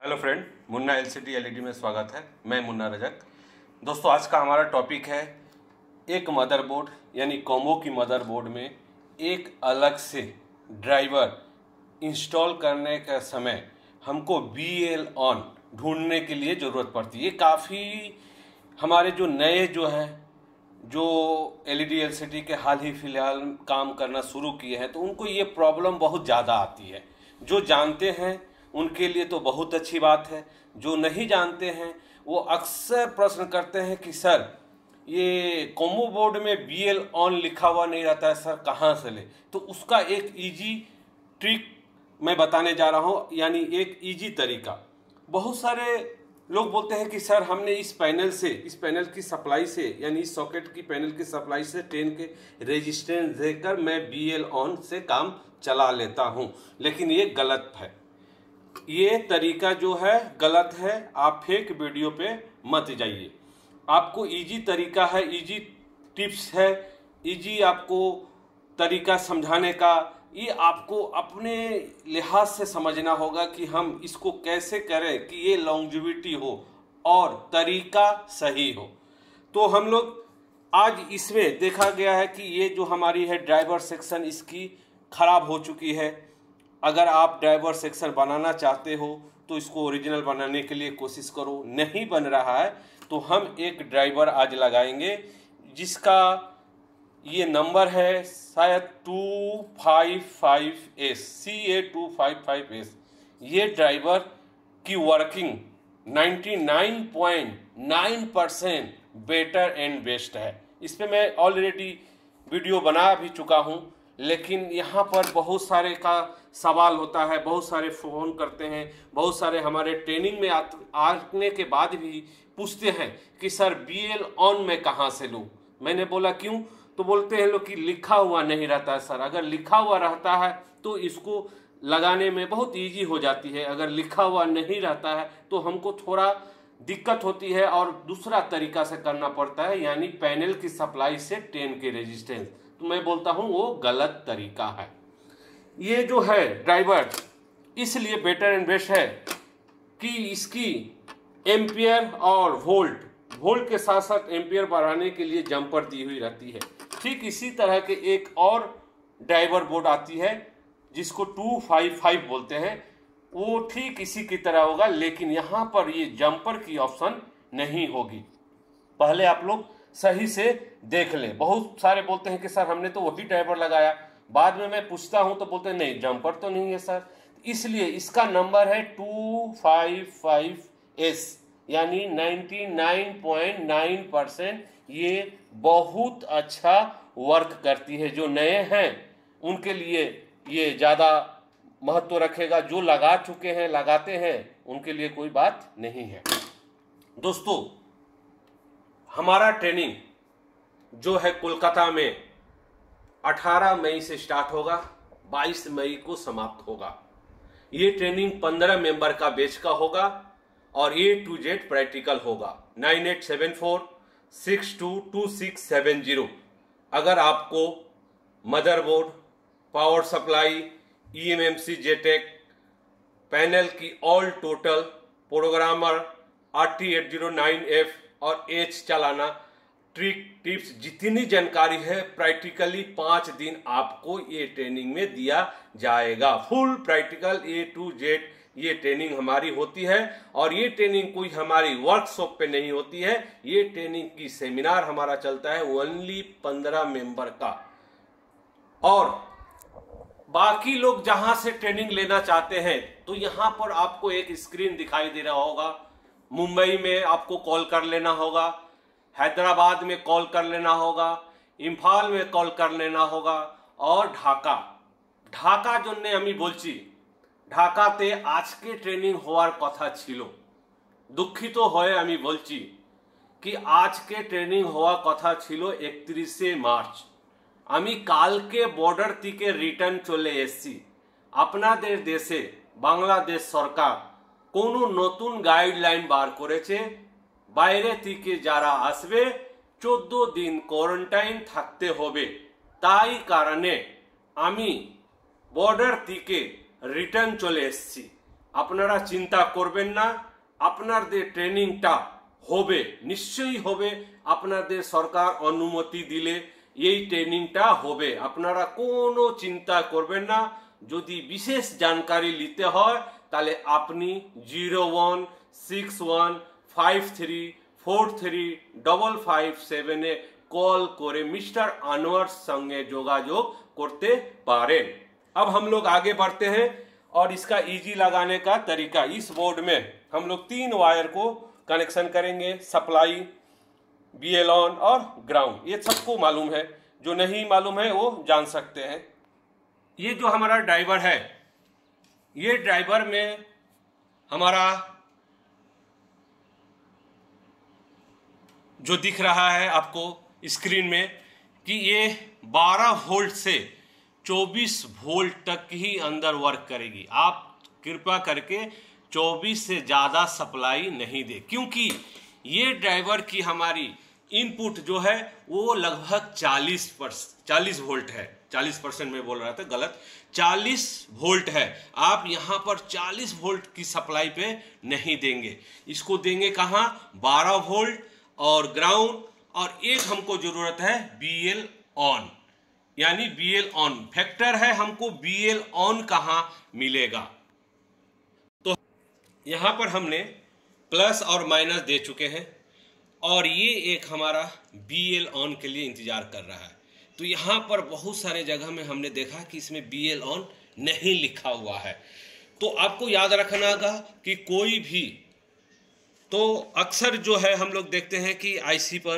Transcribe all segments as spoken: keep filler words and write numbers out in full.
Hello friend, Munna LCD LED में स्वागत है। मैं मुन्ना रजक। दोस्तों, आज का हमारा टॉपिक है एक मदरबोर्ड यानी कॉम्बो की मदरबोर्ड में एक अलग से ड्राइवर इंस्टॉल करने का समय हमको बी एल ऑन ढूंढने के लिए ज़रूरत पड़ती है। ये काफ़ी हमारे जो नए जो हैं जो एलईडी एलसीडी के हाल ही फिलहाल काम करना शुरू किए हैं तो उनको ये प्रॉब्लम बहुत ज़्यादा आती है। जो जानते हैं उनके लिए तो बहुत अच्छी बात है, जो नहीं जानते हैं वो अक्सर प्रश्न करते हैं कि सर ये कॉम्बो बोर्ड में बी एल ऑन लिखा हुआ नहीं रहता है, सर कहाँ से ले। तो उसका एक इजी ट्रिक मैं बताने जा रहा हूँ, यानी एक इजी तरीका। बहुत सारे लोग बोलते हैं कि सर हमने इस पैनल से इस पैनल की सप्लाई से यानी इस सॉकेट की पैनल की सप्लाई से टेन के रेजिस्टेंस देकर मैं बी एल ऑन से काम चला लेता हूँ, लेकिन ये गलत है। ये तरीका जो है गलत है। आप फेक वीडियो पे मत जाइए। आपको इजी तरीका है, इजी टिप्स है, इजी आपको तरीका समझाने का। ये आपको अपने लिहाज से समझना होगा कि हम इसको कैसे करें कि ये लॉन्जिविटी हो और तरीका सही हो। तो हम लोग आज इसमें देखा गया है कि ये जो हमारी है ड्राइवर सेक्शन इसकी खराब हो चुकी है। अगर आप ड्राइवर सेक्शन बनाना चाहते हो तो इसको ओरिजिनल बनाने के लिए कोशिश करो। नहीं बन रहा है तो हम एक ड्राइवर आज लगाएंगे जिसका ये नंबर है शायद two five five S C A two five five S. ये ड्राइवर की working ninety nine point nine percent better and best है। इस पर मैं ऑलरेडी वीडियो बना भी चुका हूँ, लेकिन यहाँ पर बहुत सारे का सवाल होता है, बहुत सारे फ़ोन करते हैं, बहुत सारे हमारे ट्रेनिंग में आने के बाद भी पूछते हैं कि सर बी एल ऑन मैं कहाँ से लूँ। मैंने बोला क्यों, तो बोलते हैं लोग कि लिखा हुआ नहीं रहता है। सर अगर लिखा हुआ रहता है तो इसको लगाने में बहुत ईजी हो जाती है, अगर लिखा हुआ नहीं रहता है तो हमको थोड़ा दिक्कत होती है और दूसरा तरीका से करना पड़ता है, यानी पैनल की सप्लाई से टेन के रेजिस्टेंस। तो मैं बोलता हूँ वो गलत तरीका है। ये जो है ड्राइवर इसलिए बेटर एंड बेस्ट है कि इसकी एम्पियर और वोल्ट वोल्ट के साथ साथ एम्पियर बढ़ाने के लिए जंपर दी हुई रहती है। ठीक इसी तरह के एक और ड्राइवर बोर्ड आती है जिसको टू फाइव फाइव बोलते हैं, वो ठीक इसी की तरह होगा, लेकिन यहाँ पर ये जंपर की ऑप्शन नहीं होगी। पहले आप लोग सही से देख लें। बहुत सारे बोलते हैं कि सर हमने तो वही ड्राइवर लगाया, बाद में मैं पूछता हूं तो बोलते हैं नहीं जंपर तो नहीं है सर। इसलिए इसका नंबर है टू फाइव फाइव एस, यानी ninety nine point nine percent. ये बहुत अच्छा वर्क करती है। जो नए हैं उनके लिए ये ज़्यादा महत्व रखेगा, जो लगा चुके हैं लगाते हैं उनके लिए कोई बात नहीं है। दोस्तों, हमारा ट्रेनिंग जो है कोलकाता में अठारह मई से स्टार्ट होगा, बाईस मई को समाप्त होगा। ये ट्रेनिंग पंद्रह मेंबर का बैच का होगा और ए टू जेड प्रैक्टिकल होगा। Nine eight seven four six two two six seven zero. अगर आपको motherboard, power supply, E M M C JTAG, panel की all total, programmer, R T eight zero nine F और H चलाना, trick tips, जितनी जानकारी है practically पाँच दिन आपको ये ट्रेनिंग में दिया जाएगा। Full practical A to Z ये ट्रेनिंग हमारी होती है। और ये ट्रेनिंग कोई हमारी वर्कशॉप पे नहीं होती है, ये ट्रेनिंग की सेमिनार हमारा चलता है ओनली पंद्रह मेंबर का। और बाकी लोग जहां से ट्रेनिंग लेना चाहते हैं तो यहाँ पर आपको एक स्क्रीन दिखाई दे रहा होगा। मुंबई में आपको कॉल कर लेना होगा, हैदराबाद में कॉल कर लेना होगा, इम्फाल में कॉल कर लेना होगा और ढाका ঢাকা জন্য আমি বলছি ঢাকাতে আজকে ট্রেনিং হওয়ার কথা ছিল। দুঃখিত হয়ে আমি বলছি কি আজকে ট্রেনিং হওয়ার কথা ছিল একত্রিশে মার্চ। আমি কালকে বর্ডার থেকে রিটার্ন চলে এসেছি। আপনাদের দেশে বাংলাদেশ সরকার কোনো নতুন গাইডলাইন বার করেছে, বাইরে থেকে যারা আসবে চোদ্দ দিন কোয়ারেন্টাইন থাকতে হবে। তাই কারণে আমি বর্ডার থেকে রিটার্ন চলে এসেছি। আপনারা চিন্তা করবেন না, আপনাদের ট্রেনিংটা হবে, নিশ্চয়ই হবে। আপনাদের সরকার অনুমতি দিলে এই ট্রেনিংটা হবে, আপনারা কোনো চিন্তা করবেন না। যদি বিশেষ জানকারি নিতে হয় তাহলে আপনি zero one six one five three four three double five seven ए कॉल करे मिस्टर अनवर संगे जोगाजोग करते पारें। अब हम लोग आगे बढ़ते हैं और इसका इजी लगाने का तरीका। इस बोर्ड में हम लोग तीन वायर को कनेक्शन करेंगे, सप्लाई, बीएल ऑन और ग्राउंड। ये सबको मालूम है, जो नहीं मालूम है वो जान सकते हैं। ये जो हमारा ड्राइवर है, ये ड्राइवर में हमारा जो दिख रहा है आपको स्क्रीन में कि ये बारह वोल्ट से चौबीस वोल्ट तक ही अंदर वर्क करेगी। आप कृपया करके चौबीस से ज़्यादा सप्लाई नहीं दे, क्योंकि ये ड्राइवर की हमारी इनपुट जो है वो लगभग चालीस परसेंट चालीस वोल्ट है। चालीस परसेंट में बोल रहा था, गलत, चालीस वोल्ट है। आप यहाँ पर चालीस वोल्ट की सप्लाई पे नहीं देंगे, इसको देंगे कहाँ, बारह वोल्ट और ग्राउंड, और एक हमको जरूरत है बीएल ऑन, यानी बीएल ऑन फैक्टर है हमको। बीएल ऑन कहाँ मिलेगा, तो यहाँ पर हमने प्लस और माइनस दे चुके हैं और ये एक हमारा बीएल ऑन के लिए इंतजार कर रहा है। तो यहाँ पर बहुत सारे जगह में हमने देखा कि इसमें बीएल ऑन नहीं लिखा हुआ है। तो आपको याद रखना होगा कि कोई भी, तो अक्सर जो है हम लोग देखते हैं कि आईसी पर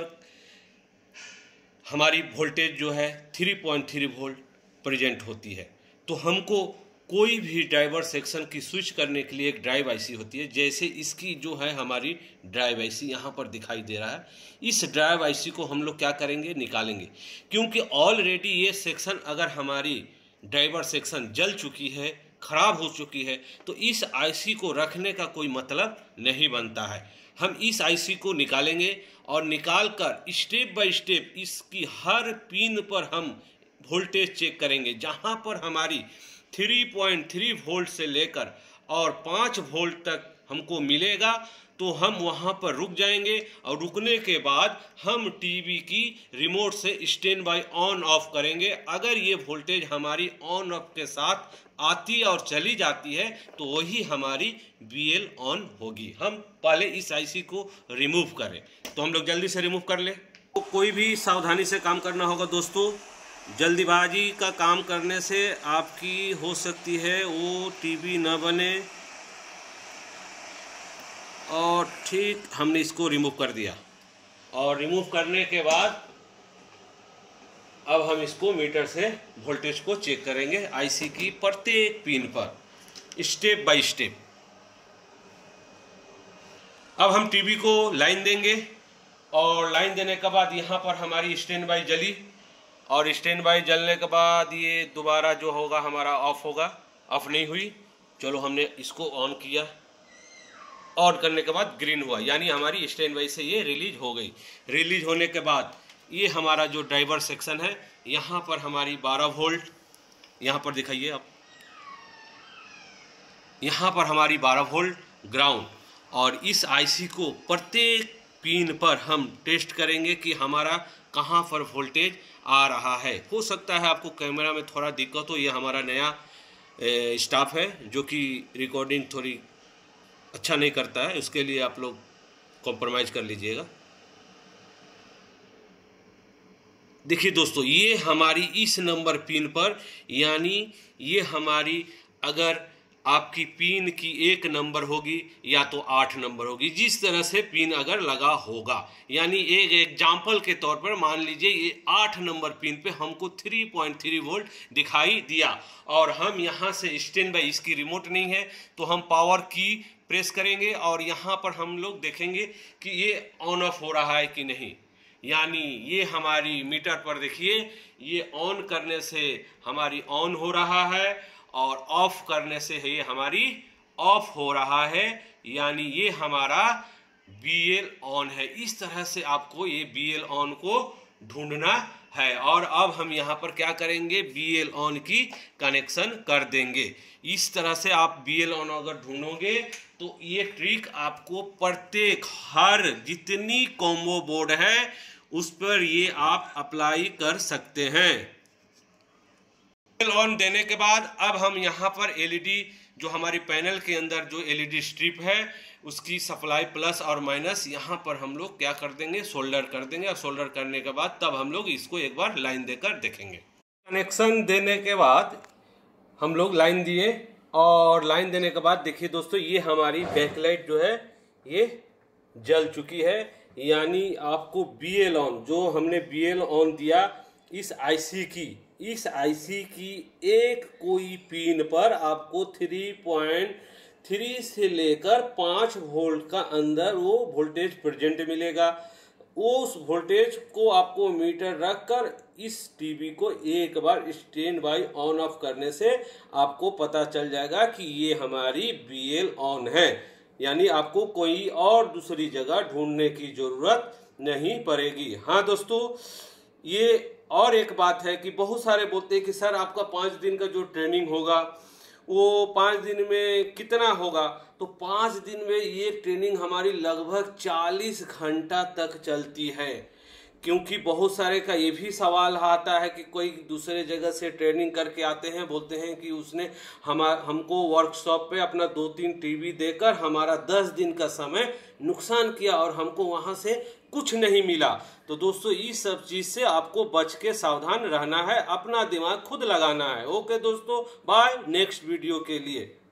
हमारी वोल्टेज जो है three point three volt present होती है। तो हमको कोई भी ड्राइवर सेक्शन की स्विच करने के लिए एक ड्राइव आईसी होती है, जैसे इसकी जो है हमारी ड्राइव आईसी यहाँ पर दिखाई दे रहा है। इस ड्राइव आईसी को हम लोग क्या करेंगे, निकालेंगे, क्योंकि ऑलरेडी ये सेक्शन अगर हमारी ड्राइवर सेक्शन जल चुकी है, खराब हो चुकी है, तो इस आईसी को रखने का कोई मतलब नहीं बनता है। हम इस आईसी को निकालेंगे और निकाल कर स्टेप बाय स्टेप इसकी हर पिन पर हम वोल्टेज चेक करेंगे। जहां पर हमारी थ्री पॉइंट थ्री वोल्ट से लेकर और पाँच वोल्ट तक हमको मिलेगा तो हम वहां पर रुक जाएंगे, और रुकने के बाद हम टीवी की रिमोट से स्टैंड बाय ऑन ऑफ करेंगे। अगर ये वोल्टेज हमारी ऑन ऑफ के साथ आती और चली जाती है तो वही हमारी बीएल ऑन होगी। हम पहले इस आईसी को रिमूव करें, तो हम लोग जल्दी से रिमूव कर ले। तो कोई भी सावधानी से काम करना होगा दोस्तों। जल्दीबाजी का काम करने से आपकी हो सकती है वो टीवी न बने। और ठीक हमने इसको रिमूव कर दिया, और रिमूव करने के बाद अब हम इसको मीटर से वोल्टेज को चेक करेंगे आईसी की प्रत्येक पिन पर, स्टेप बाय स्टेप। अब हम टीवी को लाइन देंगे, और लाइन देने के बाद यहाँ पर हमारी स्टैंड बाय जली, और स्टैंड बाय जलने के बाद ये दोबारा जो होगा हमारा ऑफ होगा। ऑफ नहीं हुई, चलो हमने इसको ऑन किया, ऑन करने के बाद ग्रीन हुआ, यानी हमारी स्टैंड बाय से ये रिलीज हो गई। रिलीज होने के बाद ये हमारा जो ड्राइवर सेक्शन है, यहाँ पर हमारी बारह वोल्ट, यहाँ पर दिखाइए आप, यहाँ पर हमारी बारह वोल्ट ग्राउंड, और इस आईसी को प्रत्येक पिन पर हम टेस्ट करेंगे कि हमारा कहाँ पर वोल्टेज आ रहा है। हो सकता है आपको कैमरा में थोड़ा दिक्कत हो, ये हमारा नया स्टाफ है जो कि रिकॉर्डिंग थोड़ी अच्छा नहीं करता है, उसके लिए आप लोग कॉम्प्रोमाइज़ कर लीजिएगा। देखिए दोस्तों, ये हमारी इस नंबर पिन पर, यानी ये हमारी, अगर आपकी पिन की एक नंबर होगी या तो आठ नंबर होगी, जिस तरह से पिन अगर लगा होगा, यानी एक एग्जाम्पल के तौर पर मान लीजिए ये आठ नंबर पिन पे हमको थ्री पॉइंट थ्री वोल्ट दिखाई दिया, और हम यहाँ से स्टैंड बाय, इसकी रिमोट नहीं है तो हम पावर की प्रेस करेंगे, और यहाँ पर हम लोग देखेंगे कि ये ऑन ऑफ हो रहा है कि नहीं। यानी ये हमारी मीटर पर देखिए, ये ऑन करने से हमारी ऑन हो रहा है, और ऑफ करने से ये हमारी ऑफ हो रहा है, यानी ये हमारा बीएल ऑन है। इस तरह से आपको ये बीएल ऑन को ढूंढना है। और अब हम यहाँ पर क्या करेंगे, बी एल ऑन की कनेक्शन कर देंगे। इस तरह से आप बी एल ऑन अगर ढूंढोगे तो ये ट्रिक आपको प्रत्येक हर जितनी कॉम्बो बोर्ड है उस पर ये आप अप्लाई कर सकते हैं। बी एल ऑन देने के बाद अब हम यहाँ पर एलईडी जो हमारी पैनल के अंदर जो एलईडी स्ट्रिप है उसकी सप्लाई प्लस और माइनस यहाँ पर हम लोग क्या कर देंगे, सोल्डर कर देंगे। और सोल्डर करने के बाद तब हम लोग इसको एक बार लाइन देकर देखेंगे। कनेक्शन देने के बाद हम लोग लाइन दिए और लाइन देने के बाद देखिए दोस्तों, ये हमारी बैकलाइट जो है ये जल चुकी है। यानी आपको बी एल ऑन जो हमने बी एल ऑन दिया इस आईसी की इस आईसी की एक कोई पिन पर आपको थ्री पॉइंट थ्री से लेकर पाँच वोल्ट का अंदर वो वोल्टेज प्रेजेंट मिलेगा। वो उस वोल्टेज को आपको मीटर रखकर इस टीवी को एक बार स्टैंड बाय ऑन ऑफ करने से आपको पता चल जाएगा कि ये हमारी बी एल ऑन है। यानी आपको कोई और दूसरी जगह ढूंढने की जरूरत नहीं पड़ेगी। हाँ दोस्तों, ये और एक बात है कि बहुत सारे बोलते हैं कि सर आपका पाँच दिन का जो ट्रेनिंग होगा वो पाँच दिन में कितना होगा, तो पाँच दिन में ये ट्रेनिंग हमारी लगभग चालीस घंटा तक चलती है। क्योंकि बहुत सारे का ये भी सवाल आता है कि कोई दूसरे जगह से ट्रेनिंग करके आते हैं, बोलते हैं कि उसने हम हमको वर्कशॉप पे अपना दो तीन टीवी देकर हमारा दस दिन का समय नुकसान किया और हमको वहाँ से कुछ नहीं मिला। तो दोस्तों इस सब चीज़ से आपको बच के सावधान रहना है, अपना दिमाग खुद लगाना है। ओके दोस्तों, बाय, नेक्स्ट वीडियो के लिए।